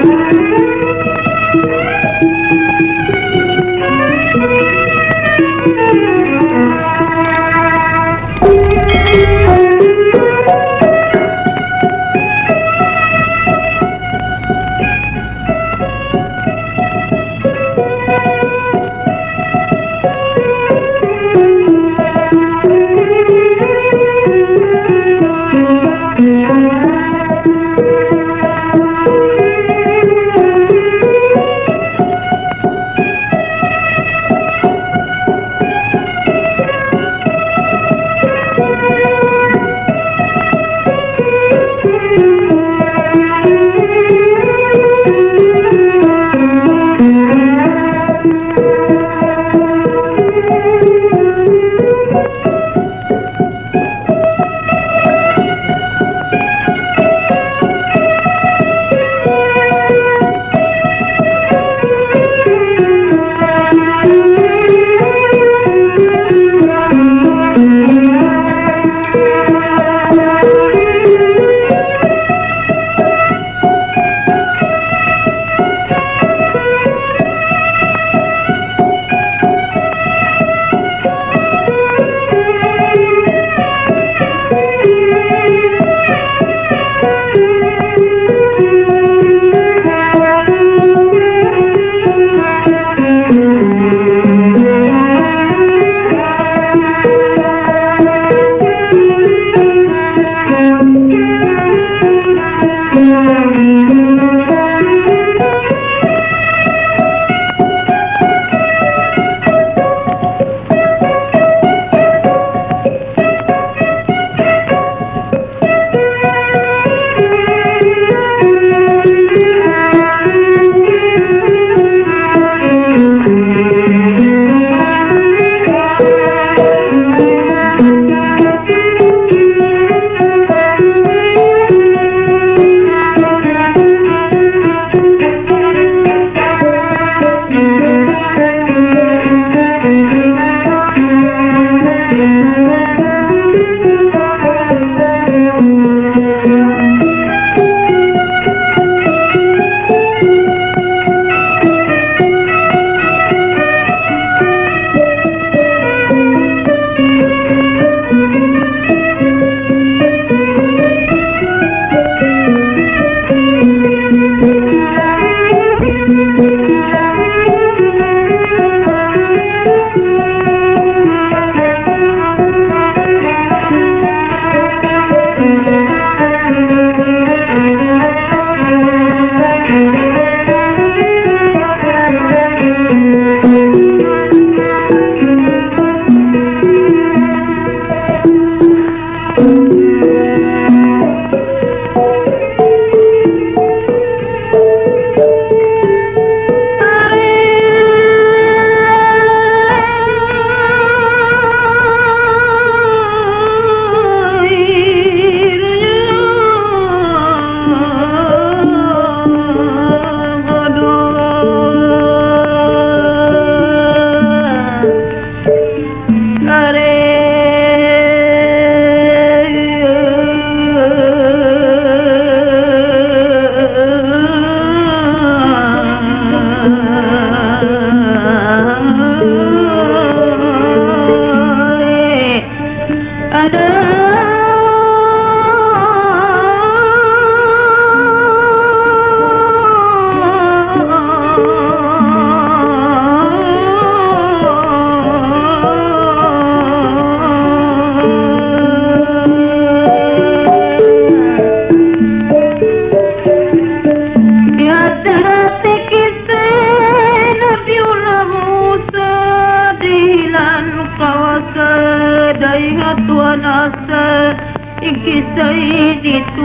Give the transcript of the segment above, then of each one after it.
Ikisay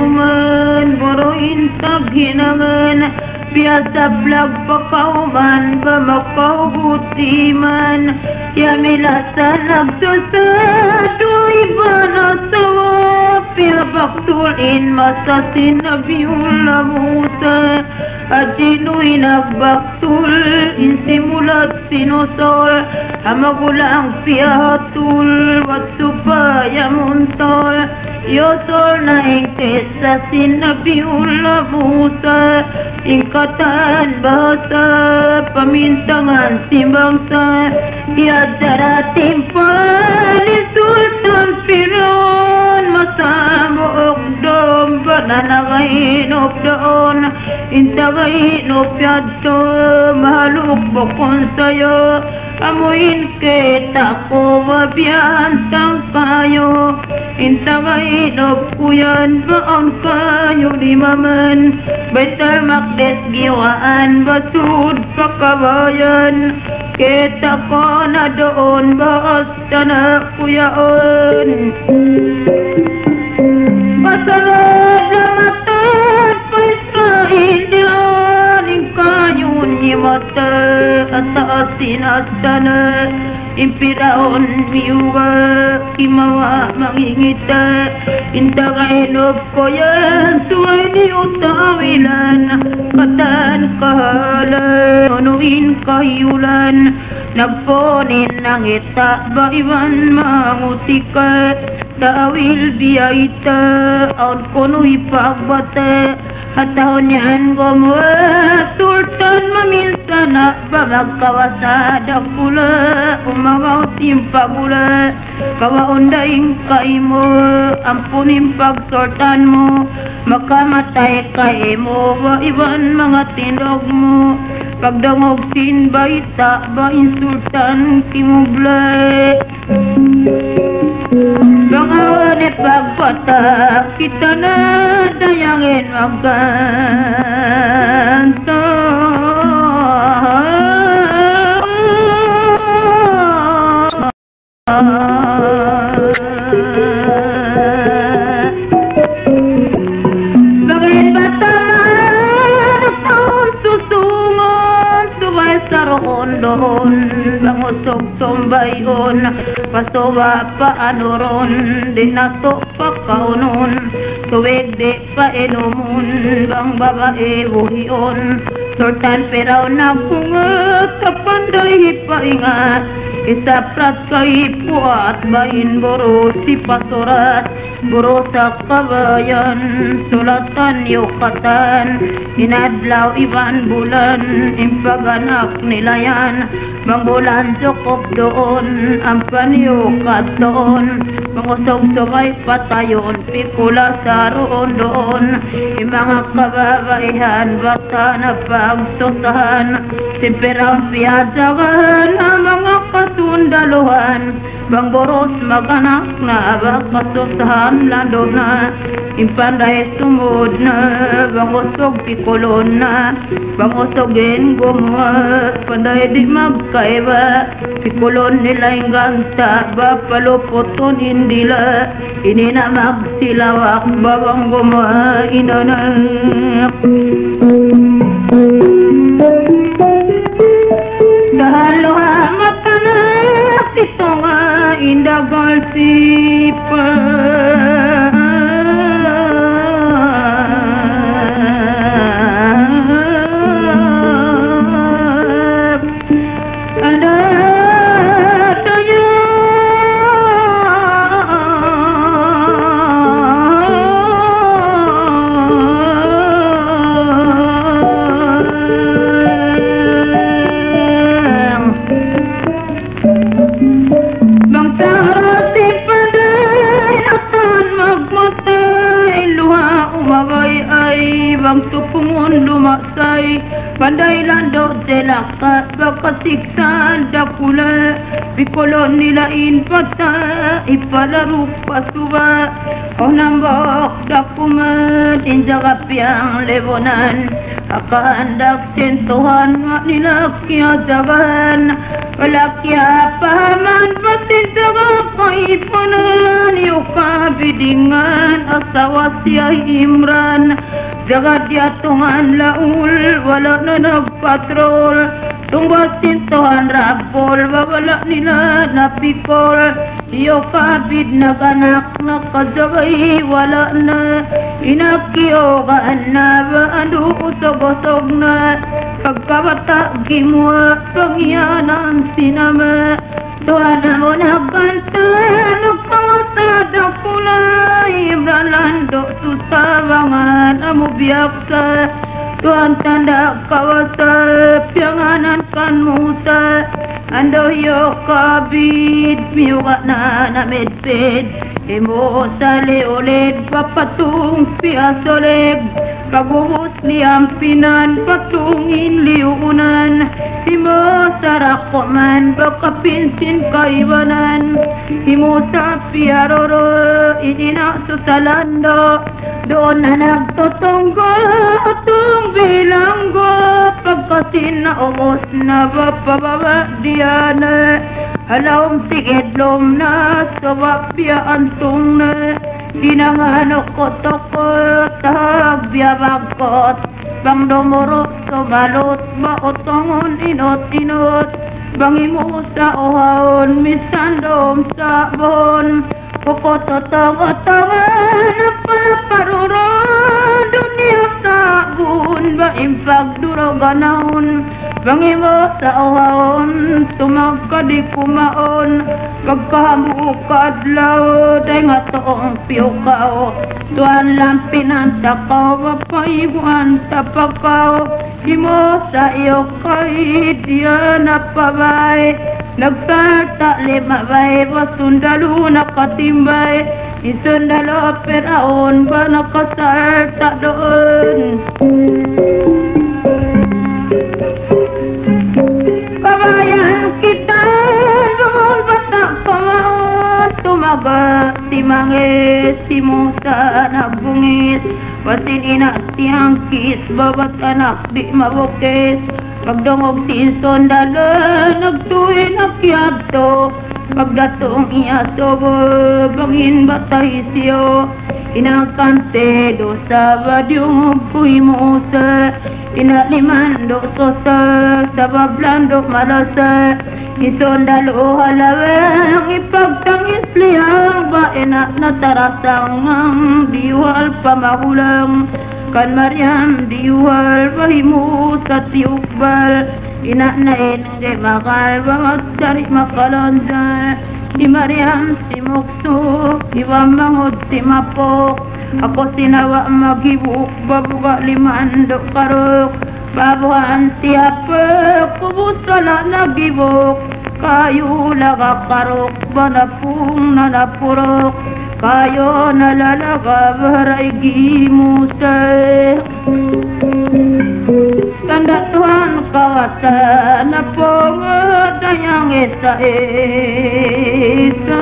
dituman goroin taghinangan biasa blag pakauman bamakau butiman yamilasa nagsusado ibanasawa pia baktulin masasin nabiula Musa ajinuy nagbaktul insimulat sinusol hamagulang piahatul wat supaya muntol Yusuf naik kisah si Nabiullah Musa, ingkatan bahasa pemintangan si bangsa, ya darah timpa di Sultan Firaun, masa mu'ukdom bananagai nubdaon, intagai nubyato mahaluk bukon sayo, amuin kita ko wabiyan tang kayo, intagai nubkuyan baon kayo di maman, Baitul Maqdis giwaan basud pakabayan, kita ko na doon basta na kuyaon. Pasalad na mata pa Israel diyan, ingkayun ni mata at asin astana, impiraon miyuga kimawa mangingita, intagainop ko yan suway ni utawilan, katan kahalan onuin kahiyulan, nagponin ng ita baiwan mangutika, dawil biyaita aon kono'y pagbata, hatahon yan gomwa sultan maminsan na pagkawasada pula, umagaw timpagula, kawaundaing kaimo, ampunin pagsultan mo, makamatay kaimo, waiwan mga tindog mo, pagdangog sinbaita bain sultan kimublay. Bangawan e pagpata kita na dayangin magkanta, bagain bata taon susungon subay saroon doon, bangusog sombayon pasowa pa anuron, di nato pa kaunon, tuwig di pa inumun, bang babae buhion, sultan peraw na kungat, kapanday hipaingat, isaprat kay puat, bain boro si pasurat, boro sa kabayan, sulatan yukatan, inadlaw iban bulan, impaganak nilayan, bang bulan cukup doon, ang panyukat doon, mangusog sumay patayon, pikula sa roon doon, yung mga kababaihan, bata na pagsusahan, simperang piyadsagan, ang mga kasundaluhan, bang boros maganak na, bakasusahan lando na, impanday sumud na, bang usog pikulon na, bang usogin gumawa, panday di magkaiba, pikulon nila yung ganta, bapaluputon hindila, ini na magsilawak, babang gumawa, inanak. Dahaloha mata na, ito nga indagal sipa. Bang tupungon lumaksay, panday lando selaka, bakasiksan dakula, pikolon nilain pata, ipalarup pasuba, o nambok dakuman, injagapyang levonan, akahandak sentuhan, nila kiadagan, wala kya pahaman, pasintaga kaipanan, yuka bidingan, asawa siya Imran, jaga dia tungan laul, wala na nagpatrol, tunggal sintuhan rapol, wala nila napikol, iyo kabid naganak nakajagay, wala na, inakiogaan na, baando usog-usog na, pagkabata gimwa, pangyanan sinama, tuwa na mo nagkanta, nagkawasada kulay, Imralando susah banget Amu biaksa Tuhan tanda kawasa Pianganan kan Musa Ando yo kabit Miugat na medped Imo sale oled Papatung piasoleg Pagubos liampinan Patungin liunan Imo sarakoman Baka pinsin kaibanan Imo sa piaroro Inina susalando Doon na nagtotonggo Tung bilanggo Pagkasin na ubos na Bapababa diana Halawang tigidlom na Sabapya antong na Inangano ko toko Tahabya bagkot Bang domoro sumalot Baotongon inot-inot Bangimu sa ohawon Misandom sa bon Pukototong-otongan Napalaparuron Dunia sabun Baimpag duroganahon Bangimu sa ohawon Tumagka di kumaon Pagkahamukad laod Ay nga toong piyukaw Tuan lampinan takaw Papaiguan tapakaw Imo sa iyo kay Diyan napabay Nagsarta lima bay Basundalo nakatimbay Isundalo peraon Ba nakasarta doon Kabayan kita Doon bata pamaon Tumaga Timangis Si Musa nagbungis Wasin ina tiyang kis Babat anak di mabukis Pagdungog sinson dala Nagtuwi nakyadto Pagdatong iya sobo Bangin batay siyo Inakante dosa Badyong kuy musa Inaliman dosa Sabablando malasa Ison dalo halawang Ipagtangis liyang Baenak natarasang Ang diwal pamahulang Kan Maryam diwal Bahimu sa tiukbal Inanain ngay makal Bangat cari makalonzal Di Maryam si Mukso Iwa mangod si Mapok Ako sinawa magibuk Babuga limandok karok Babuhan tiapok Kubusala nagibok Kayo laga karok Banapung nanapurok Kayo nalalaga Baharaigi Musa Tanda Tuhan kawasan Na pongadayang isa-isa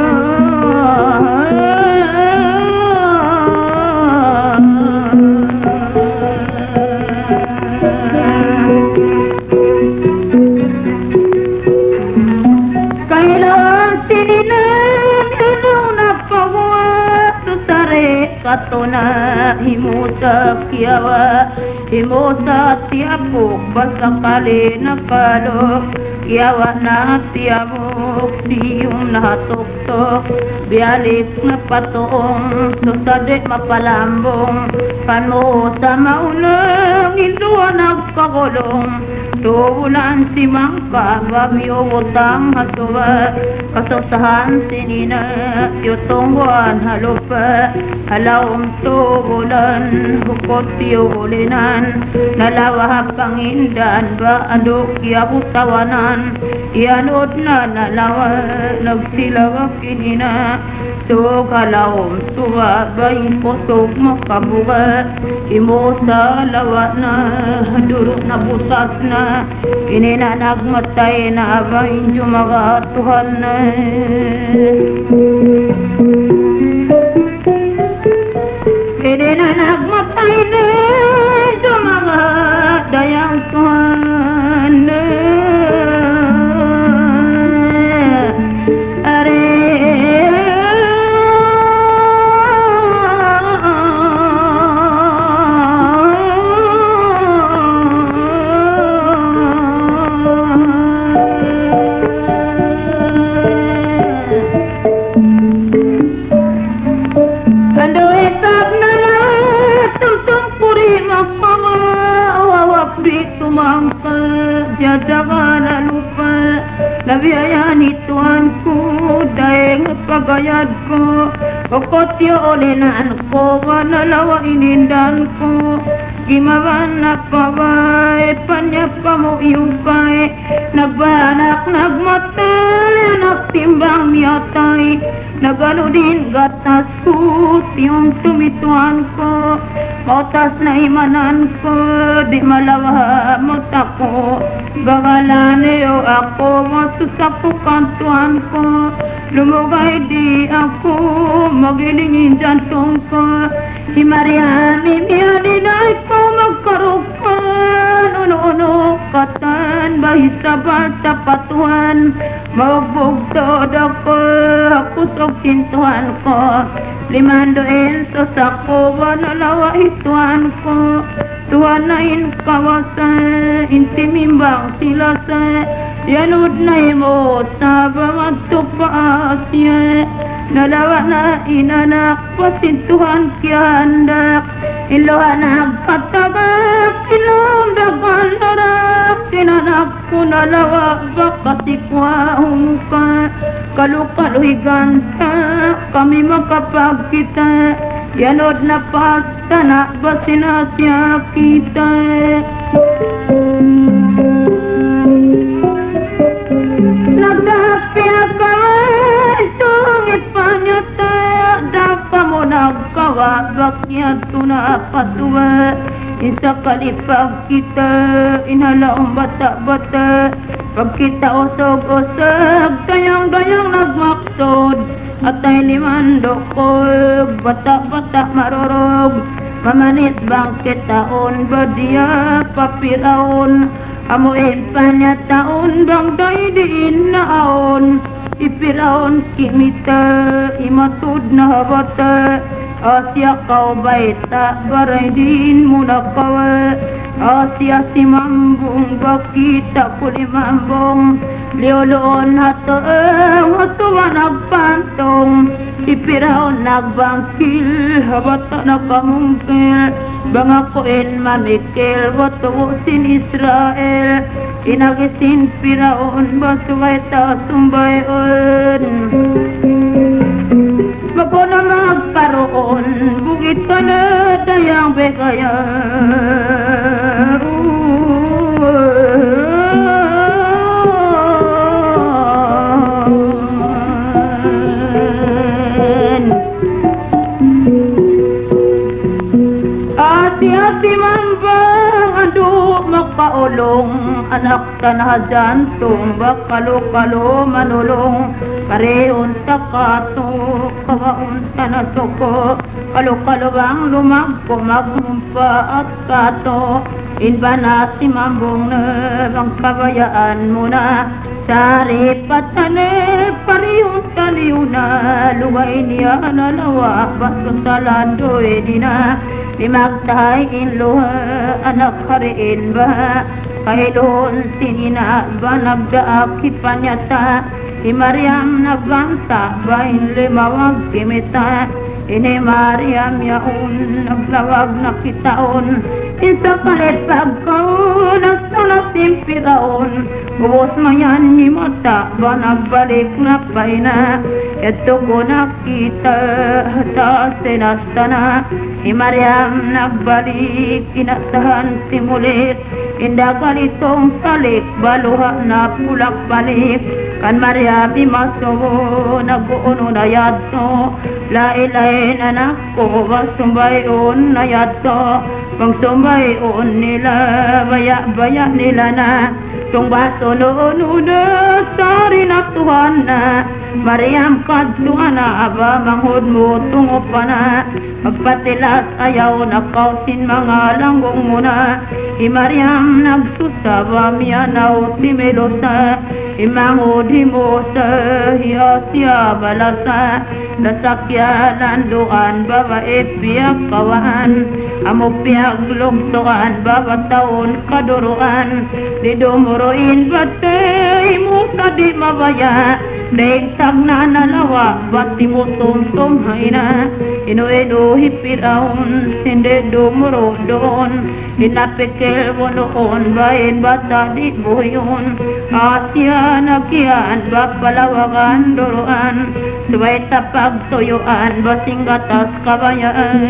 Kailan tinilang Ilaw na pawa Susare katuna Himusa kiawa Himusa tiapok Basakali nakalok Kiawa na tiamok Siyong nahatok-tok Bialik na patong Susade mapalambong Kano sa maulang Indua nagkagulong Tubulan si Mangka Babyo utang hasuwa Kasusahan sinina Yutungguan halupa Halawang tubulan Hukot tiyulinan Nalawa pangindan Ba anduk yabutawanan Ianod na nalawa Nagsilawa kinina Sug halawang suwa Bayin kusog makabuga Imo sa lawa na Durok na butas na Inina nagmatay na Bayin jumaga Tuhan na Inina nagmatay na Jumaga Dayang Tuhan na Jadakan lupa Nabiyayani Tuhanku Daeng pagayad ko Okotyo olenan ko wanalawa inindan ko Gimawan na paway Panyapa mo iukay Nagbanak nagmatay Nagtimbang niyatay Nagano din gatas ko Tiyong tumituan ko Mautas na imanan ko Di malawa magtako Gagalane o ako Masusak ko kantuan ko Lumugay di ako Magilingin jantung ko Himariani niya dinay ko Magkarukan Uno-uno katan Bahis sabar tapatuan Magbugtod ako Kusog sintuhan ko Limandoin sa sako Wanalawa ituan ko Tuwanain kawasan Intimimbang sila sa Yanod na mo sa bawat tupaasya Nalawa na inanak Pasintuhan kiyandak Iluhan nagkatabak Ilong dagalarak Sinanak ko nalawa Baka sikwa humuka Kalukaluhi ganta Kami makapagkita Yanod na pasta na Basinasya kita Bakya tuna patuwa Isa kalipag kita Inhalaong bata-bata Pag kita osog-osog Dayang-dayang nagmaksod Atay limandokog Bata-bata marorog Mamanit bang kitaon Badia papiraon Amuin pa niya taon Bang daydiin na aon Ipiraon kimita Imatud na habata Asya kau baita baray din muna kawa Asya si mambung bakita kuli mambung Lioloon hatoong hatuwa nagpantong Ipiraon nagbangkil habata nakamungkil Bangakoin mamikil watuusin Israel Inagisin piraon basuway ta sumbayon Bago na magkaroon, bukit ka na dayang begaya Ati-ati man ba ando makaulong Anak tanahadantong bakalo-kalo manulong Pareon takato kawaon tanasoko Kalo-kalo bang lumagpo magmumpa at kato Inba na si mambong na bang kabayaan mo na Sari patane pareon taliw na Luway niya nalawa baso sa landoy di na Di magtahay inluha anak hariin ba Kahilon sinina ba nagdaak ipanyata Di Mariam nagbanta ba inlimawag kimita Ini Mariam yaon naglawag na kitaon Insa kalit pagkaon nagsalas impiraon Buwos mayan ni mata ba nagbalik na paina Ito ko nakita ta sinasta na Di Mariam nagbalik inatahan simulit Inda ganitong salik baluha na pulak balik Kan Maria bimaso nag-uuno na yadto Lailay anak ko basumbayon na yadto Pang sumbayon nila baya-baya nila na Tung baso noon na sari na Tuhan na Mariam kadtuan na aba manghod mo tungo pa na Magpatilas ayaw na kausin mga langgong mo na I Mariam nagsusaba miyanaw ti Melosa Imangod himosa hiasya balasa Nasakya landuan babae piyak kawan Amo piyak lugtuan babataon kaduruan Di dumuruin batay mo sa di mabaya Deng tagna na lawa bati mo tom haina ino hipiraun sinde dumuro doon inapekel wonoon bain bata di buyon asya nakian bapalawagan doroan subay tapag toyoan basing gatas kabayan.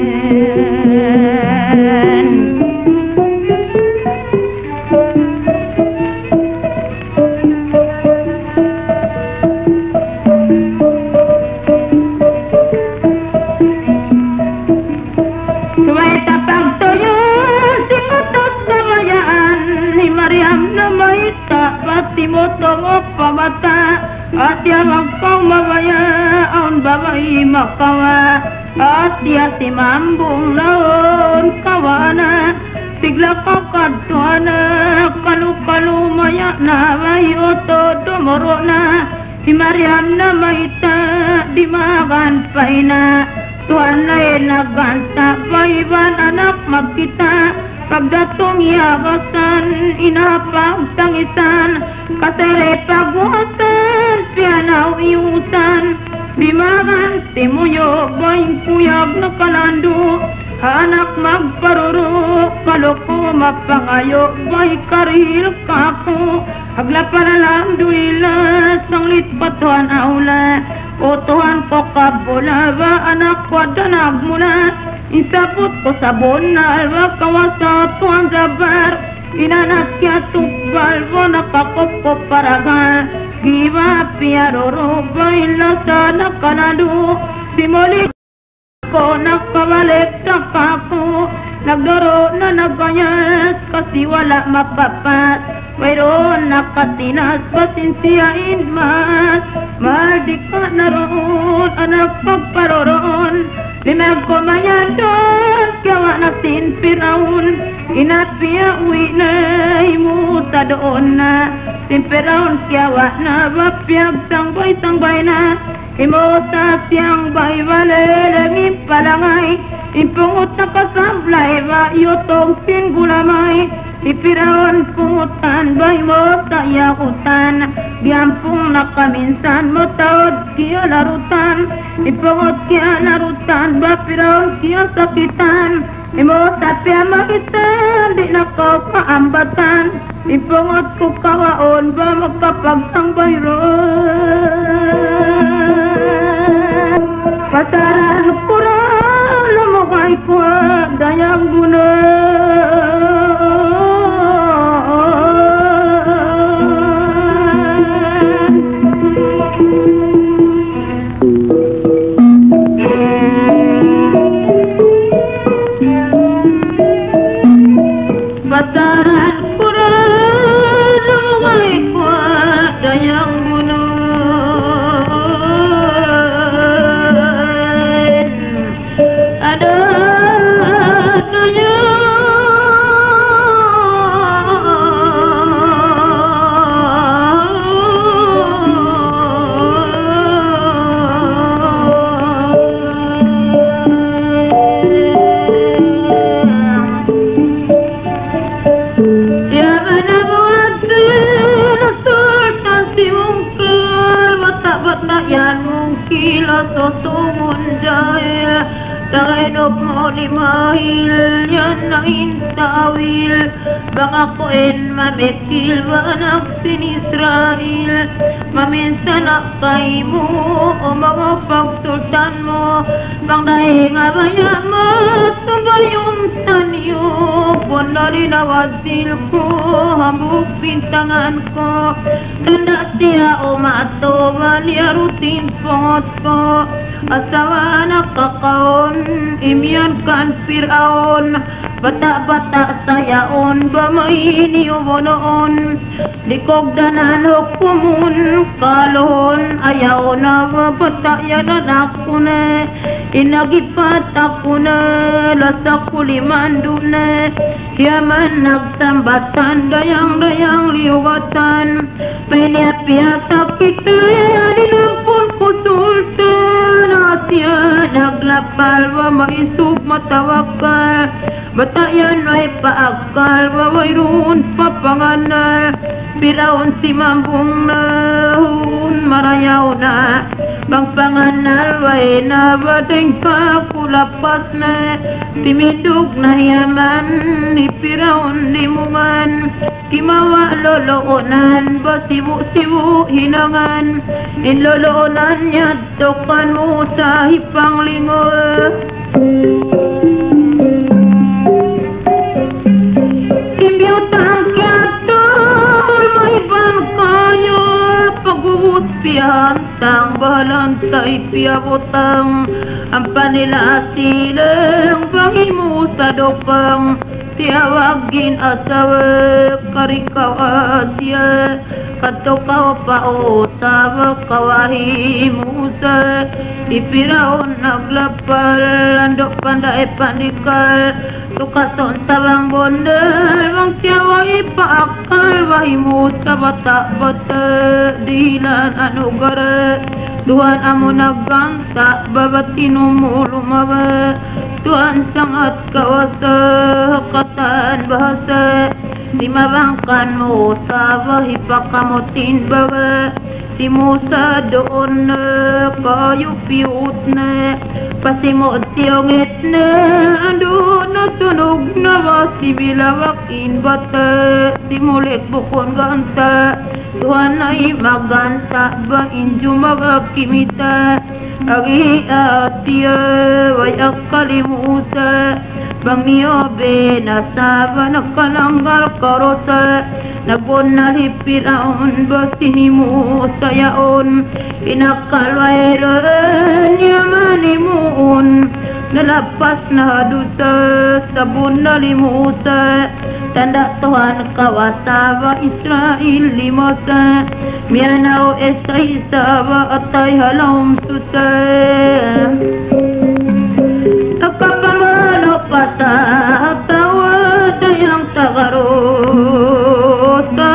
Timotong pamata at yamang kong mabaya ang babae makawa at dia si mambong naon kawana sigla kakadtuana kalu maya na mayo to dumoro na si Mariam na maita di magan paina tuan na naganta paiban anak magkita pagdatong yagasan, inapag tangisan, kasere pagwatan, pianaw iutan, bimagan timuyo, baing kuyag na kalando, anak magparuro, kaloko mapangayo, bay karil kako, aglapan alam duila, sanglit patuan aula, o Tuhan ko kabula ba anak ko danag mula, isabot ko sa bonal, wakawasa tuan zabar, inanak kya tukbal, wanakakop ko paragal, giba piaroro, baila sa nakanado, simuli ko nakabalik takako, nagdoro na naganyas, kasi wala mapapat, mayroon nakatinas, pasinsiyain mas, mahal di ka naroon, anak pagparoroon, limag ko mayadon, kawa na sinpiraon, inatpiya uwi na, imuta doon na, sinpiraon kawa na, bapyag sangbay na, imuta siyang baywale, laging palangay, impungot na kasablay, ba yutong singgulamay, ipiraon pungutan, bay mo tayakutan, biyampung nakaminsan mo taod kiya larutan, ipungot kiya larutan, bapiraon kiya sakitan, imo tapya makitan, di na ko paambatan, ipungot ko kawaon, ba magkapagsang bayron. Pasaran ko na, lumugay ko, dayang bunan. Bataran kurang lumay ko dayang bulan ada dayang kila sotungun jahil Tainop mo limahil yan na intawil Bangakoin mamekil banak sin Israel Maminsan akay mo o mga pagsultan mo Pangdahi nga bayan mo Subayong tanyo Kunali na wasil ko Hambuk pintangan ko Tanda siya o mato Balya rutin pongot ko Asawa nakakaon Imyan kan Fir'aun Bata-bata sayaon Bamaini ubonoon Likogdanan hukumun Kalohon ayaw na Batayanan ako na Inagipat ako na Lasak kulimandu na Yaman nagsambatan Dayang-dayang liwatan Piniap-piatap kita Dinampun kusultan Asya naglapal Wa maisuk matawakal Batayan ay paakal Wawayrun papanganal Piraon si mambung na hun marayaw na pangpanganal way na badeng pa kulapas na timidog na yaman ni Piraon limungan kimawa loloonan ba sibu-sibu hinangan inloloonan niya tokan mo sa hipang lingo pihantang balantay piabotang ang panila silang pangimu sa dopang tiawagin asawa karikaw asya katokaw pa o sawa kawahi musa ipiraon naglapal andok panday pandikal tukason tabang bondel bang siyawa ipaakal wahi musa bata-bata dilan anugara Tuhan amu naganta babatinu mo lumaba Tuhan sangat kawasa katan bahasa dimabangkan mo sabahi pakamutin baga si Musa doon na kayu piut na pasimot siyongit na ando na tunog na wasi bilawakin bata simulik bukon ganta Tuhan ay maganta ba inju magakimita agi atia wayak kalimusa bang niyobe nasaba nakalanggal karosa nagon na hipiraon ba sinimu sayaon inakalwairan yamanimuun nalapas na dusa sabun na limusa tanda Tuhan kawasaba Israel limosa mianaw esay saba atay halom susah nakapamano patah tawa dayang tagarosa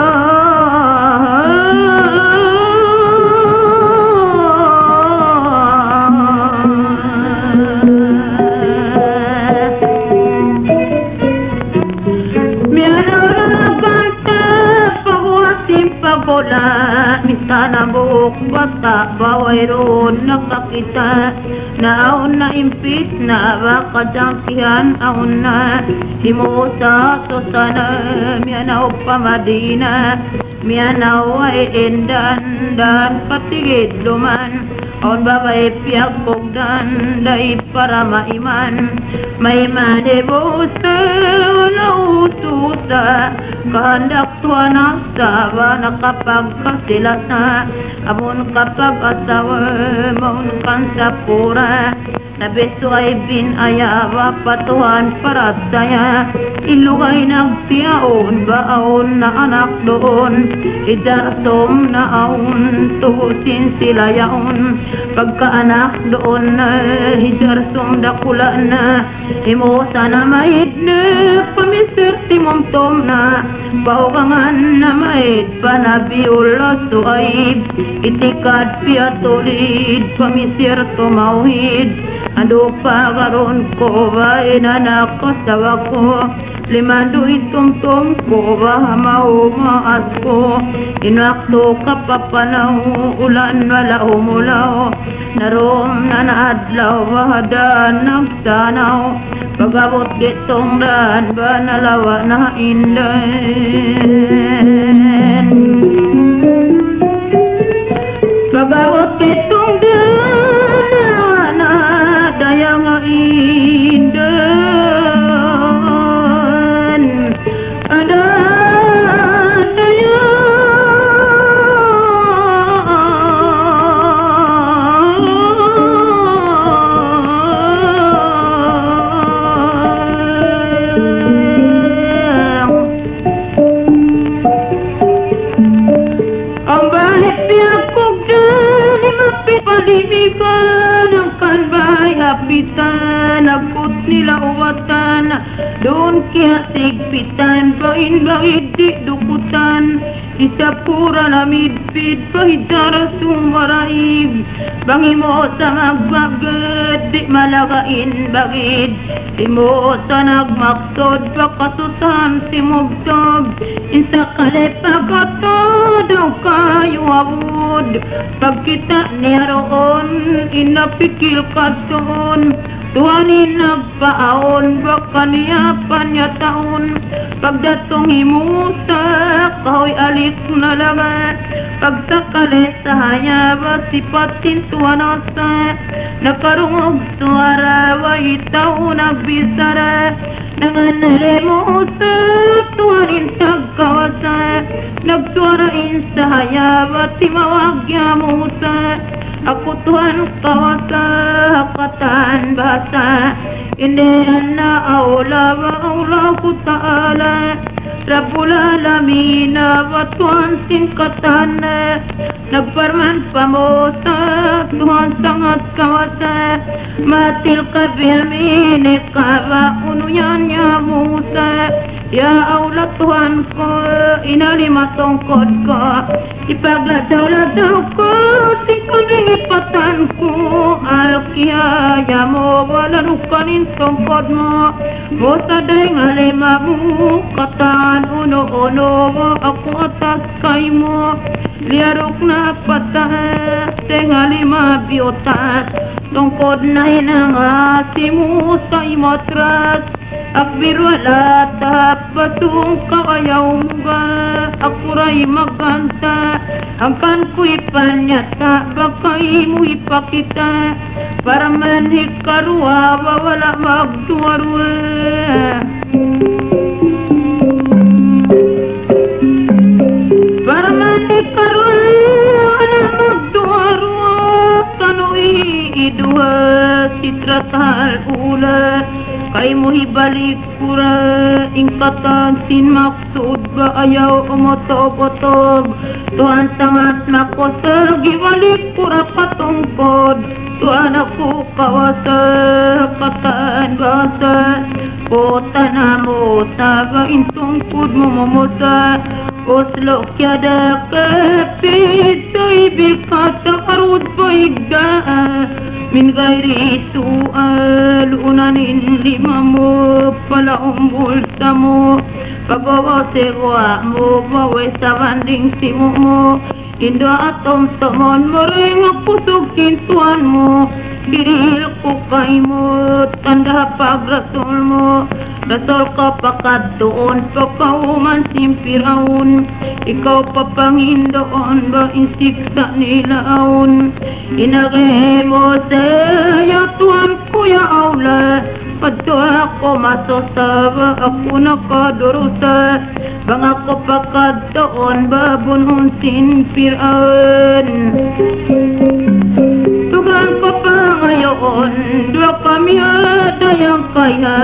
bola mistana buhok bata bawairon nakakita naon na impit na baka jangkihan aon na himusa susana mianaw pamadina mianaw ay endan dan patigid luman aon babay piyagkog dan day para maiman may manebosa wala utusa kahandak Tuhan asawa nakapagkasilas na amon kapag asawa maun kan sapura na beso ay binayawa patuhan para saya ilugay nagtiyaon baon na anak doon idarsom na aon tuhusin sila yaon pagkaanak doon na idarsom dakula na imo sana maid na pamisir timomtom na baugangan na maid panabiulos tuaib itikad piatulid pamisir tumawid ando pa karon ko ba inanak ko sawa ko limando itumtum ko ba mau maas ko inakto kapapanaw ulan wala umulaw narom na naadlaw bahadan nagsanaw pagabot gitong daan ba nalawa na indan pagabot gitong daan dayang indan ada dayang ang balik piyakog dan imapit palibigan ang kanbay hapitan akut nila uwatan doon kaya sigpitan bain bangid di dukutan Isapura na midpid pahidara sumaraig Bangi mo sa magbagad di malakain bagid Di mo sa nagmaksod pakasusan si mugtob Isa kalipagkatod ang kayo awod Pagkita niya roon inapikil ka doon Tuhanin nagpaaon, baka niya panyataon Pagdatong himusa, kahoy alik na laga Pagsakali sa hayaba, sipatin tuwanasa Nakarungog suara, wahitaw nagbisara Nanganalimusa, tuhanin tagkawasa Nagsuarain sa hayaba, timawag yamusa Aku Tuhan kawasa hakatan bahasa Ini anna aula wa aulahu ta'ala Rabbul alamin wa Tuhan singkatan Nagfarman pamosa Tuhan sangat kawasa Matil kabiaminika wa unuyannya Musa Ya Allah Tuhan ko inalima tongkod ko Ipagladao-ladao ko Sikabingipatan ko Alkiyaya mo Walanukanin tongkod mo Mosaday ngalima mo Kataan uno-uno mo Ako atas kay mo Liarok na patah Tengalima biotas Tongkod na hinangasi mo Sa imatras Akbir wala tapasung kawayaw mga Akuray magkanta Hangkan ko ipanyata Bakay mo ipakita Para manhikarwa Wala magduwarwa Para manhikarwa Wala magduwarwa Kano'y iduha Sitratal ulat Kay mo hibalik kura ingkatan sin maksud ba ayaw umotob-otob Tuhan sangat makosag ibalik kura patungkod Tuhan aku kawasa kataan bahasa Kota namo taga intungkud mo momosa Oslo kiada kepit Soibil kata karut baigda Min gairi sual unanin limamu pala umbul tamu pagawa segwa mo bawe sa banding simu mo Indo atom tomon mereng pusukin tuan mo Kiril ko kay mo tanda pagrasul mo Dasol ka pakat doon Pagkauman simpiraon Ikaw papangindoon Ba insiksa nilaon Inagay mo sa'yo Tuan ko ya aula Padto ako masosaba Ako nakadurusa Bang ako pakat doon Babunhon simpiraon Tugan ko pa ngayon Dua kami ada yang kaya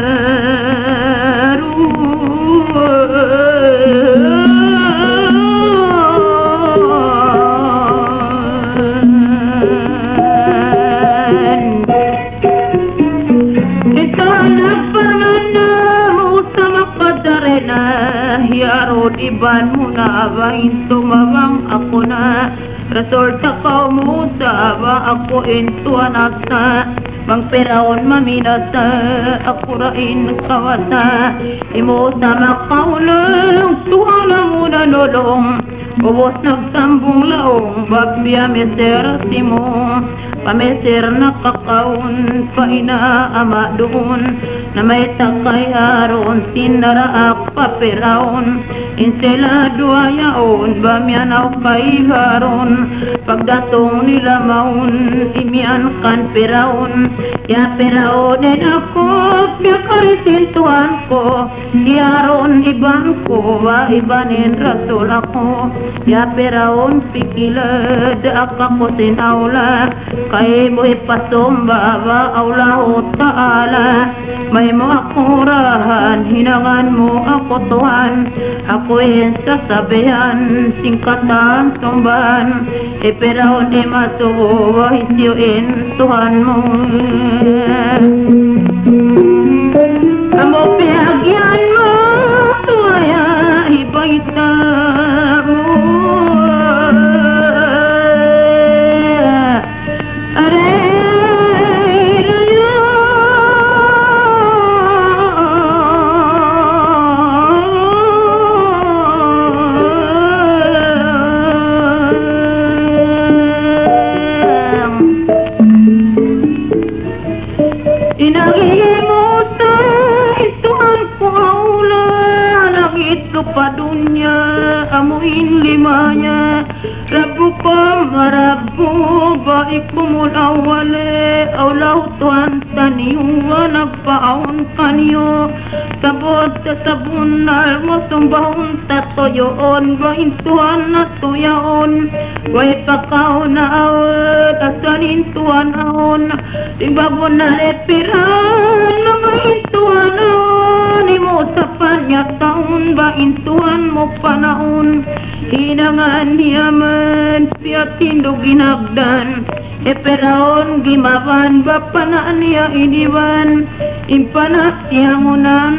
Iban mo na ba intumabang ako na Resorta ka mo sa ba ako intuanak na Mangperaon maminasa ako rain kawasa Imo sa makaulang tuhala mo na nolong Ubos nagsambong laong babya meser simo Pameser na kakaon paina ama doon Na may takay haron sinaraak paperaon Insela duayaon bamyanaw kay haron Pagdatong nila maun imyan kan peraon Ya peraon en ako Piakarisin tuhan ko Yaron iban ko wa ibanin rasul ako Ya peraon pikilad ako sinaula Kay mo ipasomba wa Allah Ta'ala May mo akurahan hinangan mo ako Tuhan Ako'y sasabihan singkatan sombahan Iperaon masuwa hisyuin Tuhan mo Amo pihagyan mo tuwaya ibaita padunya amuin limanya Rabbukum Rabbu baikumul awwale aulahu Tuhan taniyu wa nagpaun kaniyo sabot sabun almusumbahun tatoyoon bain Tuhan natuyaon way pakaw na awet asanin Tuhan aon timbabon na lepiran na bain Tuhan aon imo sa panya taon bain Tuhan mo panaon hinangan niyaman piatindog ginagdan eperaon gimawan bapanaan niya iniwan impana tiangunan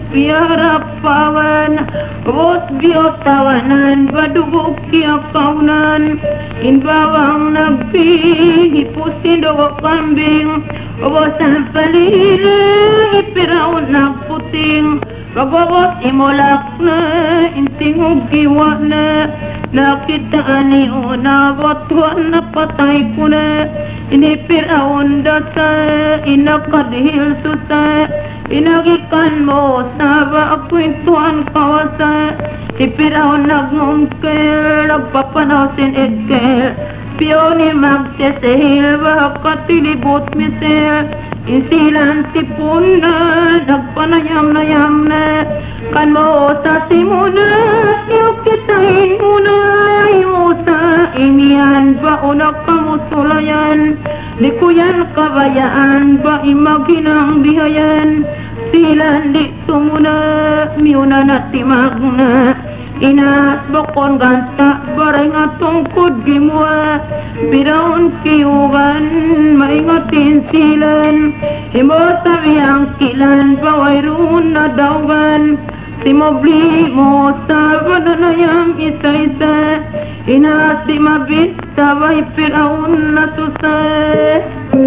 piarapawan bos biotawanan badugok kiakaunan inbawang nagpi hipusin dogo kambing bos sampalile ipiraon nagputing pagawat imolak na intingog giwa na nakitaan ni una batuan na patay ko na inipiraon dasa inakadihil susa inagikan mo sa baakwentuhan kawasa ipiraon nagngungkel nagpapanaw sin edkel piyo ni magsesehil bakatilibot misel insilan tipon na nagpanayam-nayam na kan mo sa simuna yung kitain muna mo sa inian ba unak kamusulayan likuyan kabayaan ba imaginang bihayan silan di tumuna miuna na timagna inas bokon ganta bareng atungkod gimua biraon kiugan maingatin silan himo tabiyang kilan bawairun na dawan simobli mo sa bananayang isa-isa inas di mabit sabay piraon na susay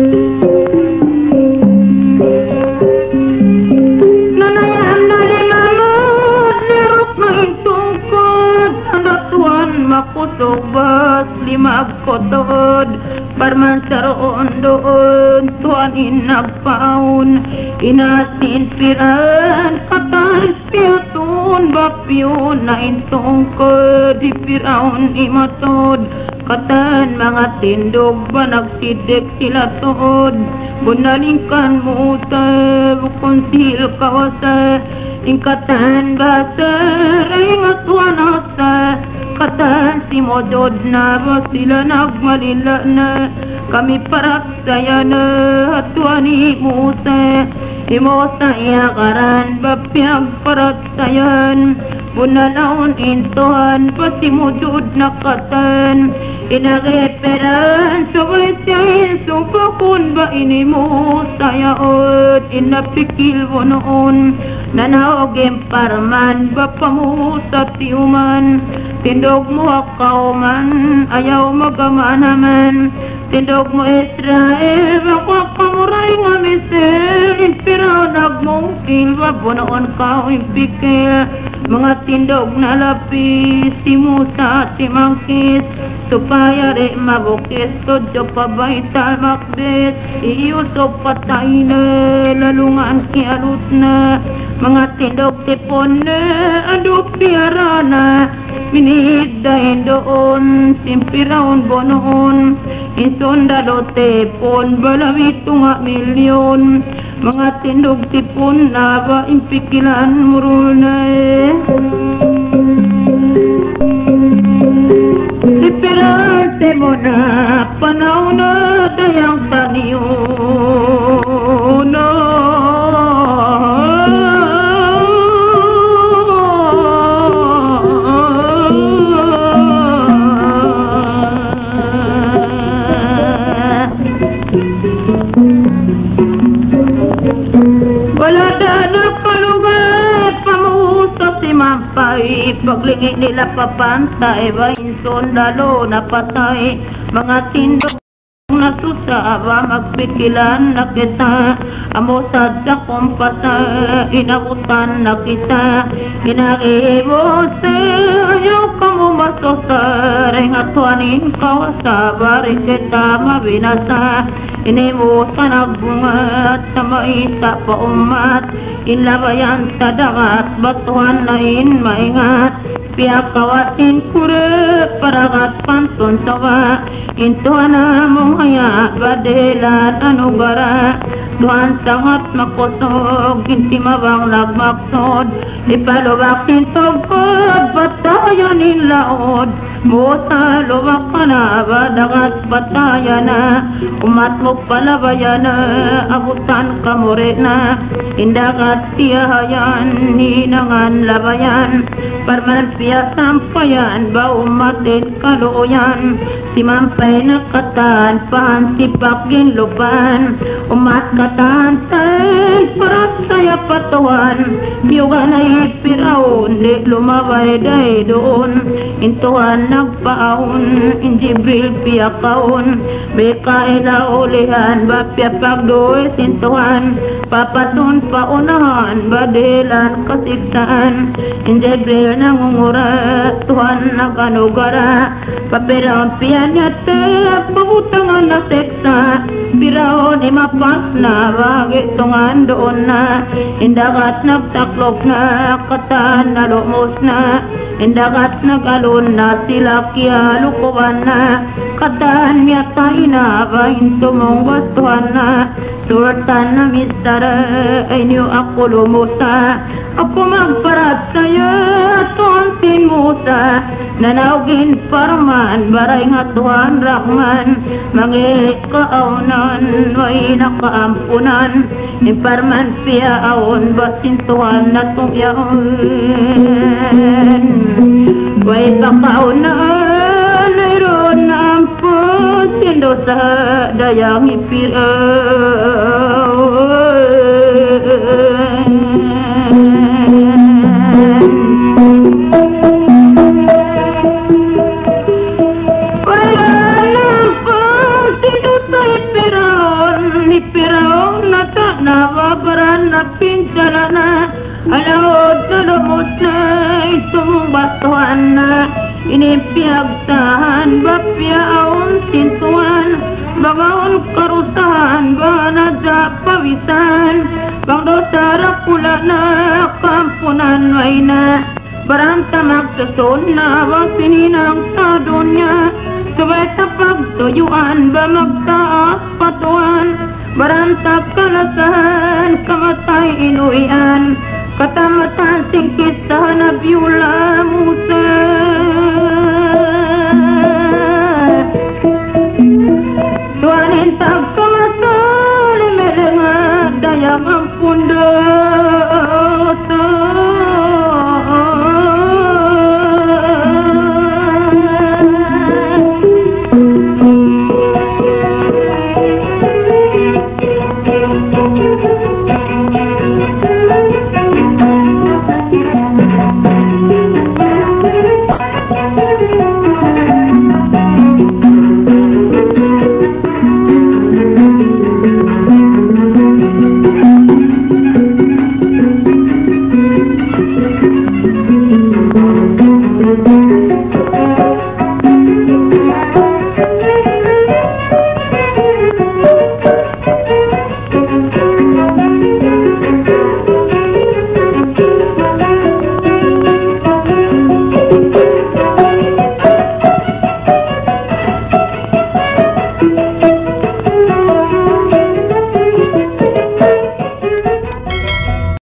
makusog bas lima kotod parman saroon doon tuan inagpaun inasin piran katan piatun bapyun na intungkod di piraun imatod katan mga tindog ba nagsidek sila tuod bunalingkan mo sa bukon sil kawasa ingkatan basa ringat wanasa katan si modod na ba sila nagmalila na kami parak saya na hatuan ni Musa imo sa iyakaran bapyag parak sayan bunalaon intuhan pati modod na katan inageperan sabay siya sumpakon ba ini mo sayaot inapikil mo noon nanaogem parman bapa mo sa tiuman tindog mo akauman ayaw magamanaman tindog mo Israel baka kamuray nga misel inspiraw nagmungkil babunoon ka impikil mga tindog na lapis si Musa si Mangkis supaya re mabukis tudyo pabaital makbet iyusop patay na lalungan kialut na mga tindog tipon na adok piara na minigdahin doon simpiraon bonoon insondalo tepon balawito nga milyon mga tindog tipon na ba impikilan murul na Esperarte mo na panahon na dayang taniyo na wala na nakalugat pamusa si Mampay paglingi nila papantay ba insondalo napatay mga tindog nasusaba magpikilan na kita amosad sa kumpasa inabutan na kita inagibos ayaw kamu masosaring at tuanin ka sabari kita mabinasa. Ini mo sa nagbunga at sa maisa pa umat, inlabayan sa dagat, batuhan na maingat. Pihak kawasin kure paragat pantun tawa, intuhan na mong haya badelan anugara. Tuhan sangat makosog, inti mabang nagmaksod, ipalubaksin togkod, batayanin laod. Musa lubak ka na, badagat batayan na, umat mo palabayan na, abutan ka mure na. Indagat tiyahayan, hinangan labayan, parman piya sampayan, ba umatin kaluyan. Simampay na katan, pahan sipak ginlupan, umat katan tan, parat saya patuan. Biyuga na ipiraon, di lumabay day doon, intuhan nagpaon, injibril piyakaon. Beka ilaulihan, bapya pagdoy sintuhan, papasun paunahan, badilan kasiksaan. Injibril nangungura, Tuhan naganugara, papirang pianyata, pabutangan na seksa. Piraon imapas na, bagit tungan doon na, indagat nagtaklop na, katan na lumos na. Indagat nagalon na, sila kya lukuban na, katan miyatay na, bahin tumong gustuhan na. Surtan na mistara, ay niyo ako lumuta, ako magparat sa'yo, tuansin musa. Nanawgin parman, baray nga Tuhan Rahman, mangikaunan, way nakaampunan. Imparman piyaon, basin Tuhan na tungyaon. Way pakaunan, mayroon na ampun, sindo sa dayang ipiraw. Nawabaran na pinsala na, alawod na lumos na, itong batuhan na. Inipiyagtahan, bapyaon sintuan, bagaon karusahan, banadya pawisan. Bangdosara pula na, kampunan may na, baranta magsason na, basininang sa dunya. Sabay sa pagtuyuan, ba magtaas patuan, barantag kalasahan, kamatay inuian, katamatan singkit sa nabyulan.